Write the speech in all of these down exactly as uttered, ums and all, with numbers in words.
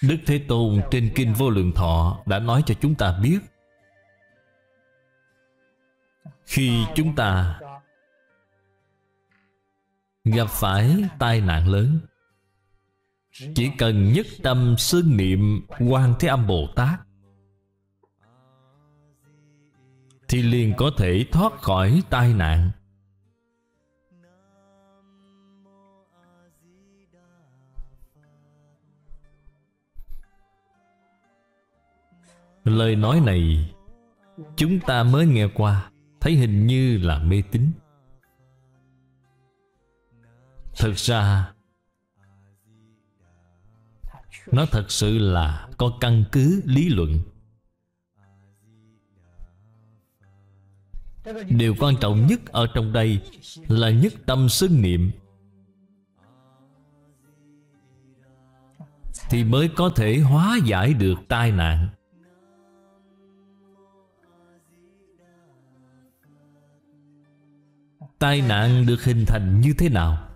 Đức Thế Tôn trên Kinh Vô Lượng Thọ đã nói cho chúng ta biết, khi chúng ta gặp phải tai nạn lớn, chỉ cần nhất tâm xưng niệm Quan Thế Âm Bồ Tát thì liền có thể thoát khỏi tai nạn. Lời nói này chúng ta mới nghe qua, thấy hình như là mê tín. Thực ra nó thật sự là có căn cứ lý luận. Điều quan trọng nhất ở trong đây là nhất tâm xưng niệm, thì mới có thể hóa giải được tai nạn. Tai nạn được hình thành như thế nào?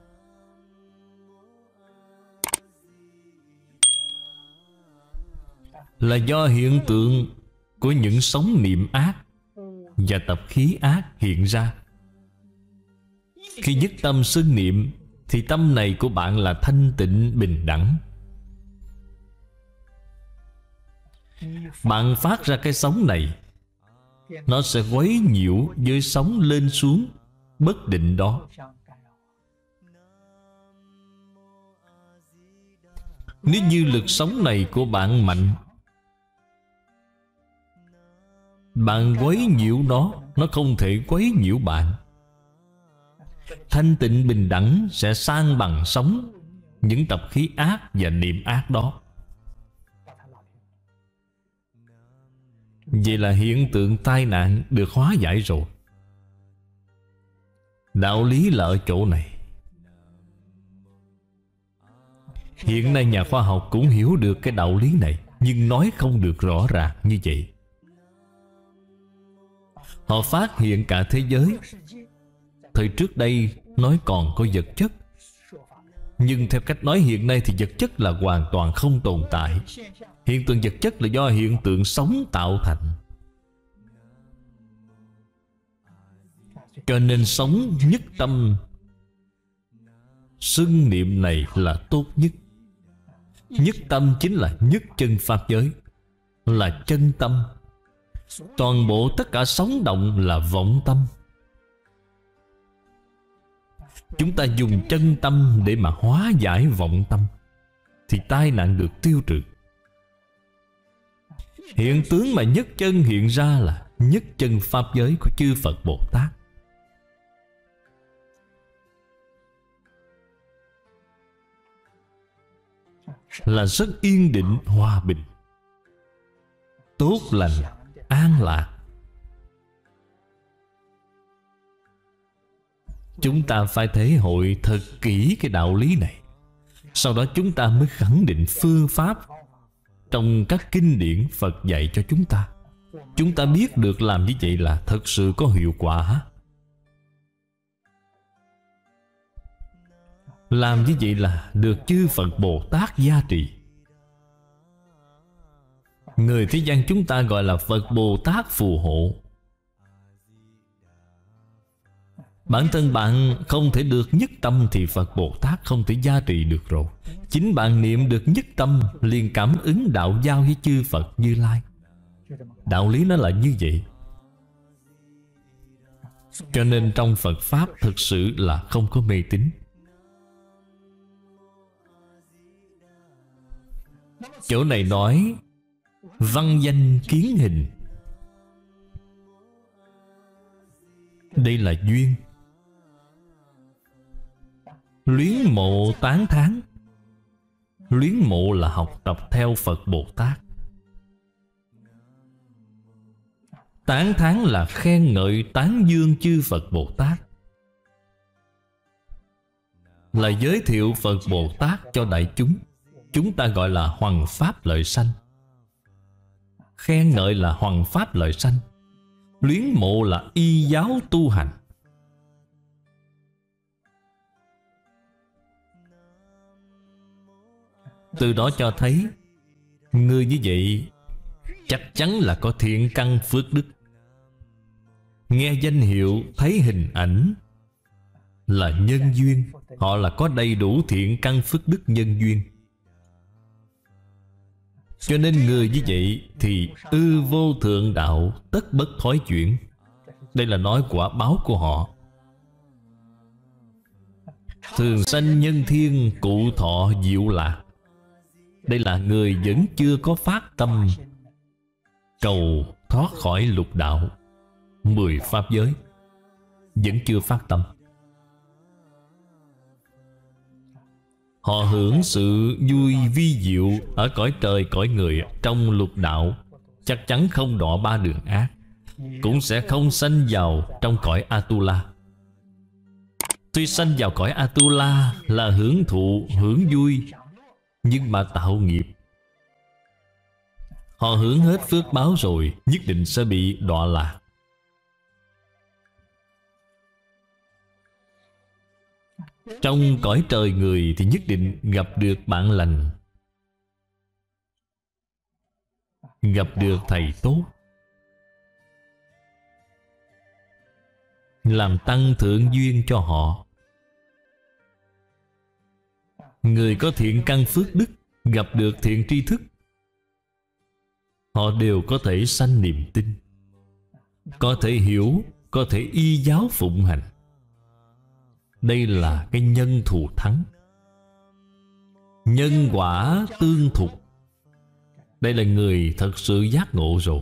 Là do hiện tượng của những sóng niệm ác và tập khí ác hiện ra. Khi nhất tâm xưng niệm thì tâm này của bạn là thanh tịnh bình đẳng. Bạn phát ra cái sóng này, nó sẽ quấy nhiễu với sóng lên xuống bất định đó. Nếu như lực sóng này của bạn mạnh, bạn quấy nhiễu nó, nó không thể quấy nhiễu bạn. Thanh tịnh bình đẳng sẽ san bằng sóng những tập khí ác và niệm ác đó. Vậy là hiện tượng tai nạn được hóa giải rồi. Đạo lý là ở chỗ này. Hiện nay nhà khoa học cũng hiểu được cái đạo lý này, nhưng nói không được rõ ràng như vậy. Họ phát hiện cả thế giới. Thời trước đây nói còn có vật chất, nhưng theo cách nói hiện nay thì vật chất là hoàn toàn không tồn tại. Hiện tượng vật chất là do hiện tượng sống tạo thành. Cho nên sống nhất tâm xưng niệm này là tốt nhất. Nhất tâm chính là nhất chân pháp giới, là chân tâm. Toàn bộ tất cả sống động là vọng tâm. Chúng ta dùng chân tâm để mà hóa giải vọng tâm, thì tai nạn được tiêu trừ. Hiện tướng mà nhất chân hiện ra là nhất chân pháp giới của chư Phật Bồ Tát. Là rất yên định, hòa bình, tốt lành, an lạc. Chúng ta phải thể hội thật kỹ cái đạo lý này. Sau đó chúng ta mới khẳng định phương pháp trong các kinh điển Phật dạy cho chúng ta. Chúng ta biết được làm như vậy là thật sự có hiệu quả. Làm như vậy là được chư Phật Bồ Tát gia trì. Người thế gian chúng ta gọi là Phật Bồ Tát phù hộ. Bản thân bạn không thể được nhất tâm thì Phật Bồ Tát không thể gia trì được rồi. Chính bạn niệm được nhất tâm liền cảm ứng đạo giao với chư Phật Như Lai. Đạo lý nó là như vậy. Cho nên trong Phật Pháp thực sự là không có mê tín. Chỗ này nói văn danh kiến hình. Đây là duyên. Luyến mộ tán thán. Luyến mộ là học tập theo Phật Bồ Tát. Tán thán là khen ngợi tán dương chư Phật Bồ Tát, là giới thiệu Phật Bồ Tát cho đại chúng. Chúng ta gọi là hoằng pháp lợi sanh. Khen ngợi là hoằng pháp lợi sanh. Luyến mộ là y giáo tu hành. Từ đó cho thấy Người như vậy chắc chắn là có thiện căn phước đức. Nghe danh hiệu, thấy hình ảnh là nhân duyên. Họ là có đầy đủ thiện căn phước đức nhân duyên. Cho nên người như vậy thì ư vô thượng đạo, tất bất thói chuyển. Đây là nói quả báo của họ. Thường sanh nhân thiên, cụ thọ diệu lạc. Đây là người vẫn chưa có phát tâm cầu thoát khỏi lục đạo, mười pháp giới. Vẫn chưa phát tâm. Họ hưởng sự vui vi diệu ở cõi trời cõi người. Trong lục đạo chắc chắn không đọa ba đường ác, cũng sẽ không sanh vào trong cõi Atula. Tuy sanh vào cõi Atula là hưởng thụ, hưởng vui, nhưng mà tạo nghiệp. Họ hưởng hết phước báo rồi, nhất định sẽ bị đọa lạc. Trong cõi trời người thì nhất định gặp được bạn lành, gặp được thầy tốt, làm tăng thượng duyên cho họ. Người có thiện căn phước đức gặp được thiện tri thức, họ đều có thể sanh niềm tin, có thể hiểu, có thể y giáo phụng hành. Đây là cái nhân thù thắng, nhân quả tương thục. Đây là người thật sự giác ngộ rồi.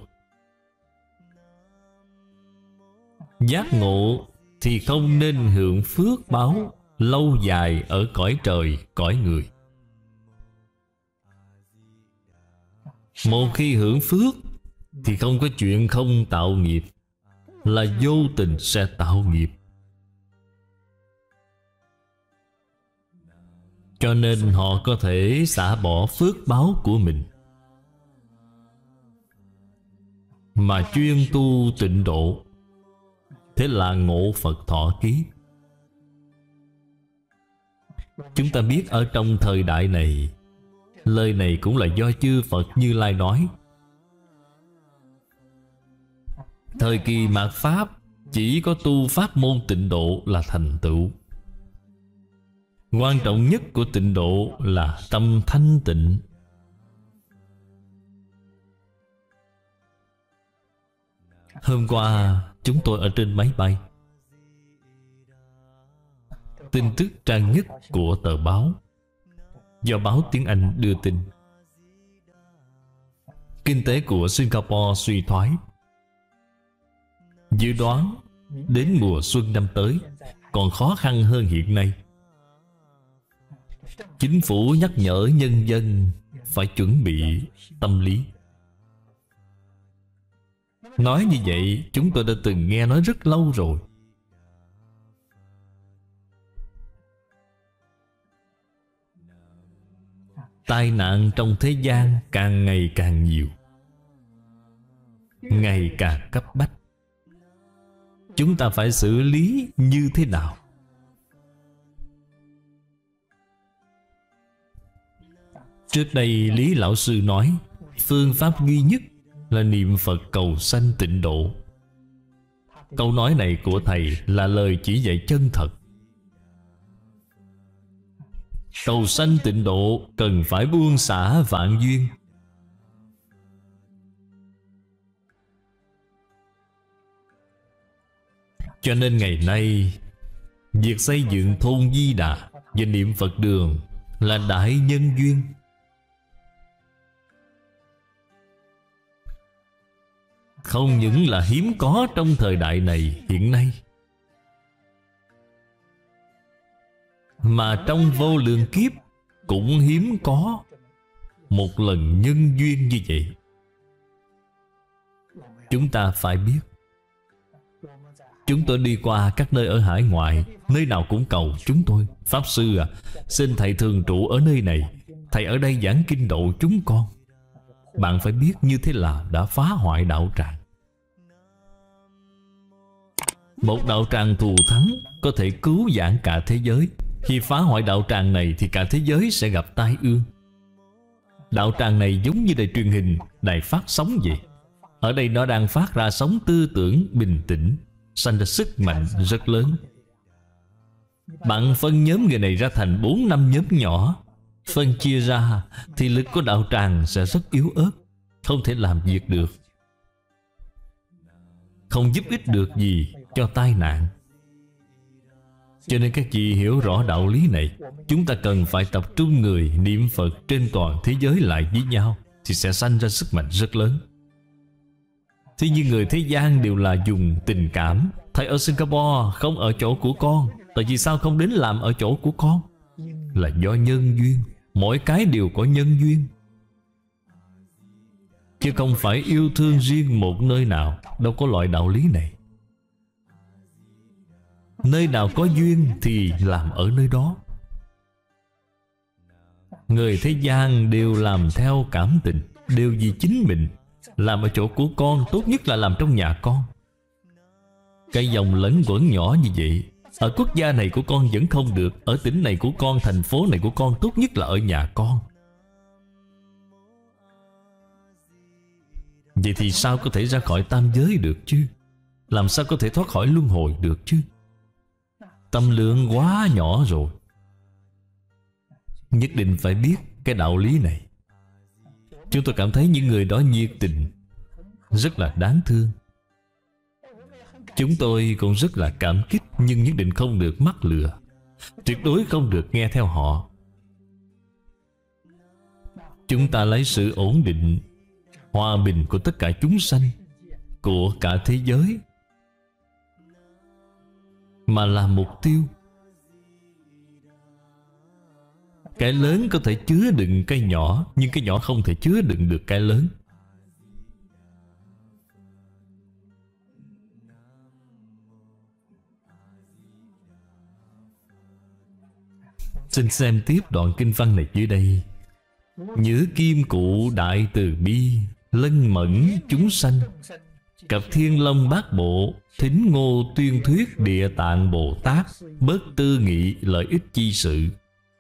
Giác ngộ thì không nên hưởng phước báo lâu dài ở cõi trời, cõi người. Một khi hưởng phước thì không có chuyện không tạo nghiệp, là vô tình sẽ tạo nghiệp. Cho nên họ có thể xả bỏ phước báo của mình mà chuyên tu tịnh độ. Thế là ngộ Phật thọ ký. Chúng ta biết ở trong thời đại này, lời này cũng là do chư Phật Như Lai nói. Thời kỳ mạt Pháp chỉ có tu pháp môn tịnh độ là thành tựu. Quan trọng nhất của tịnh độ là tâm thanh tịnh. Hôm qua chúng tôi ở trên máy bay, tin tức trang nhất của tờ báo do báo tiếng Anh đưa tin, kinh tế của Singapore suy thoái. Dự đoán đến mùa xuân năm tới còn khó khăn hơn hiện nay. Chính phủ nhắc nhở nhân dân phải chuẩn bị tâm lý. Nói như vậy chúng tôi đã từng nghe nói rất lâu rồi. Tai nạn trong thế gian càng ngày càng nhiều, ngày càng cấp bách. Chúng ta phải xử lý như thế nào? Trước đây Lý Lão Sư nói phương pháp duy nhất là niệm Phật cầu sanh tịnh độ. Câu nói này của Thầy là lời chỉ dạy chân thật. Cầu sanh tịnh độ cần phải buông xả vạn duyên. Cho nên ngày nay việc xây dựng thôn Di Đà và niệm Phật đường là đại nhân duyên. Không những là hiếm có trong thời đại này hiện nay, mà trong vô lượng kiếp cũng hiếm có một lần nhân duyên như vậy. Chúng ta phải biết, chúng tôi đi qua các nơi ở hải ngoại, nơi nào cũng cầu chúng tôi: Pháp Sư à, xin Thầy thường trụ ở nơi này, Thầy ở đây giảng kinh độ chúng con. Bạn phải biết như thế là đã phá hoại đạo tràng. Một đạo tràng thù thắng có thể cứu vãn cả thế giới. Khi phá hoại đạo tràng này thì cả thế giới sẽ gặp tai ương. Đạo tràng này giống như đài truyền hình, đài phát sóng vậy. Ở đây nó đang phát ra sóng tư tưởng bình tĩnh, sanh ra sức mạnh rất lớn. Bạn phân nhóm người này ra thành bốn năm nhóm nhỏ, phân chia ra thì lực của đạo tràng sẽ rất yếu ớt, không thể làm việc được, không giúp ích được gì cho tai nạn. Cho nên các chị hiểu rõ đạo lý này. Chúng ta cần phải tập trung người niệm Phật trên toàn thế giới lại với nhau, thì sẽ sanh ra sức mạnh rất lớn. Thế nhưng người thế gian đều là dùng tình cảm. Thầy ở Singapore không ở chỗ của con, tại vì sao không đến làm ở chỗ của con? Là do nhân duyên. Mỗi cái đều có nhân duyên, chứ không phải yêu thương riêng một nơi nào. Đâu có loại đạo lý này. Nơi nào có duyên thì làm ở nơi đó. Người thế gian đều làm theo cảm tình, đều vì chính mình. Làm ở chỗ của con, tốt nhất là làm trong nhà con. Cái dòng lẫn quẩn nhỏ như vậy, ở quốc gia này của con vẫn không được, ở tỉnh này của con, thành phố này của con, tốt nhất là ở nhà con. Vậy thì sao có thể ra khỏi tam giới được chứ? Làm sao có thể thoát khỏi luân hồi được chứ? Tâm lượng quá nhỏ rồi. Nhất định phải biết cái đạo lý này. Chúng tôi cảm thấy những người đó nhiệt tình, rất là đáng thương. Chúng tôi cũng rất là cảm kích, nhưng nhất định không được mắc lừa. Tuyệt đối không được nghe theo họ. Chúng ta lấy sự ổn định, hòa bình của tất cả chúng sanh, của cả thế giới mà làm mục tiêu. Cái lớn có thể chứa đựng cái nhỏ, nhưng cái nhỏ không thể chứa đựng được cái lớn. Xin xem tiếp đoạn kinh văn này dưới đây. Nhớ kim cụ đại từ bi, lân mẫn chúng sanh, cặp thiên long bát bộ, thính ngô tuyên thuyết địa tạng Bồ Tát, bất tư nghị lợi ích chi sự.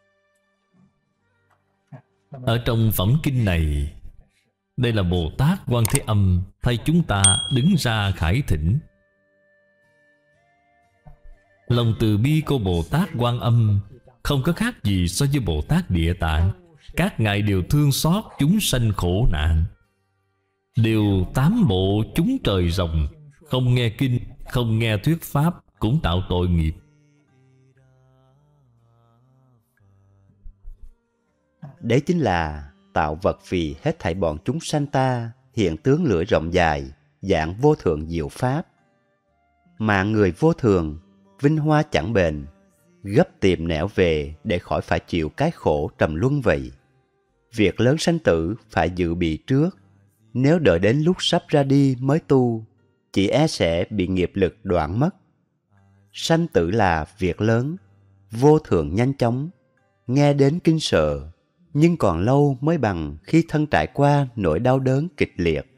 Ở trong phẩm kinh này, đây là Bồ Tát Quan Thế Âm thay chúng ta đứng ra khải thỉnh. Lòng từ bi của Bồ Tát Quan Âm không có khác gì so với Bồ Tát Địa Tạng. Các ngài đều thương xót chúng sanh khổ nạn, đều tám bộ chúng trời rồng, không nghe kinh, không nghe thuyết pháp cũng tạo tội nghiệp. Đấy chính là tạo vật vì hết thảy bọn chúng sanh ta, hiện tướng lưỡi rộng dài, dạng vô thượng diệu pháp. Mà người vô thường, vinh hoa chẳng bền, gấp tìm nẻo về để khỏi phải chịu cái khổ trầm luân vậy. Việc lớn sanh tử phải dự bị trước, nếu đợi đến lúc sắp ra đi mới tu, chỉ e sẽ bị nghiệp lực đoạn mất. Sanh tử là việc lớn, vô thường nhanh chóng, nghe đến kinh sợ, nhưng còn lâu mới bằng khi thân trải qua nỗi đau đớn kịch liệt.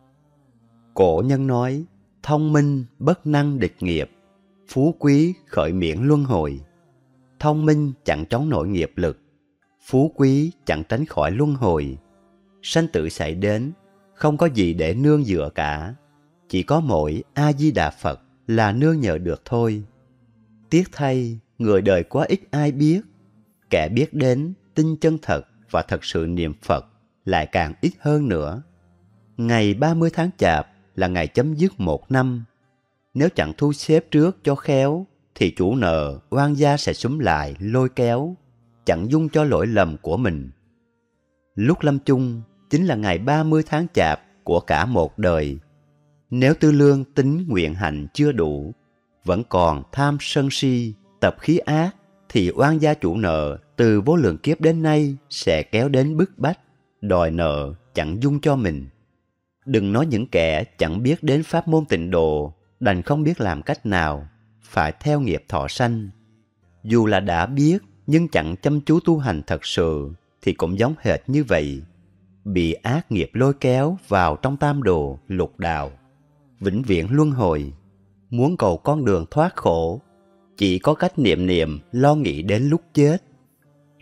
Cổ nhân nói, thông minh bất năng địch nghiệp, phú quý khởi miễn luân hồi. Thông minh chẳng chống nổi nghiệp lực, phú quý chẳng tránh khỏi luân hồi. Sanh tử xảy đến, không có gì để nương dựa cả, chỉ có mỗi A-di-đà Phật là nương nhờ được thôi. Tiếc thay, người đời quá ít ai biết, kẻ biết đến, tin chân thật và thật sự niệm Phật lại càng ít hơn nữa. Ngày ba mươi tháng Chạp là ngày chấm dứt một năm. Nếu chẳng thu xếp trước cho khéo, thì chủ nợ oan gia sẽ xúm lại lôi kéo, chẳng dung cho lỗi lầm của mình. Lúc lâm chung chính là ngày ba mươi tháng Chạp của cả một đời. Nếu tư lương tính nguyện hạnh chưa đủ, vẫn còn tham sân si, tập khí ác, thì oan gia chủ nợ từ vô lượng kiếp đến nay sẽ kéo đến bức bách, đòi nợ chẳng dung cho mình. Đừng nói những kẻ chẳng biết đến pháp môn tịnh độ, đành không biết làm cách nào, phải theo nghiệp thọ sanh. Dù là đã biết nhưng chẳng chăm chú tu hành thật sự thì cũng giống hệt như vậy, bị ác nghiệp lôi kéo vào trong tam đồ lục đạo, vĩnh viễn luân hồi. Muốn cầu con đường thoát khổ, chỉ có cách niệm niệm lo nghĩ đến lúc chết.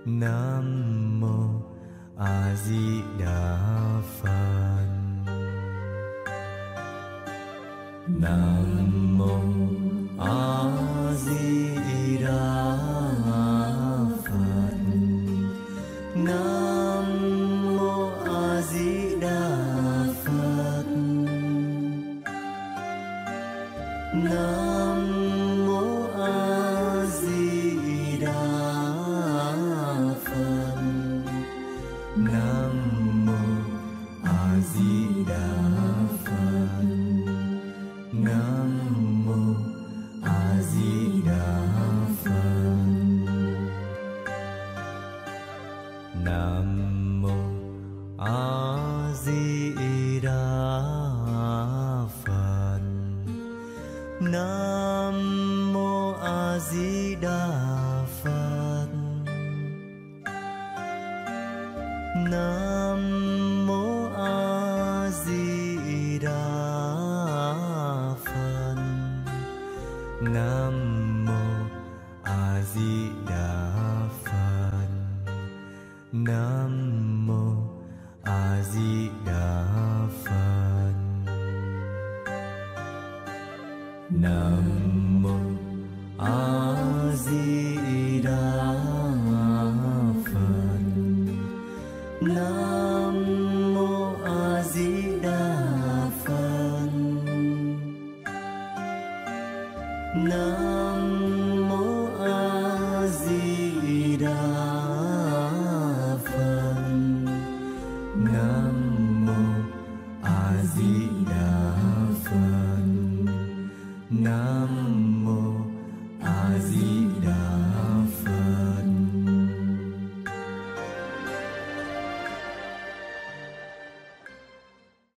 Nam mô A Di Đà Phật. Nam mô A Di Đà Phật. Nam mô A Di Đà Phật. Nam mô A Di Đà Phật. Nam mô A Di Đà Phật. Nam mô A Di Đà Phật. Nam mô A Di Đà Phật. Nam mô A Di Đà Phật. Nam mô A Di Đà Phật. Nam mô A Di Đà Phật. Nam mô A Di Đà Phật. Nam mô A Di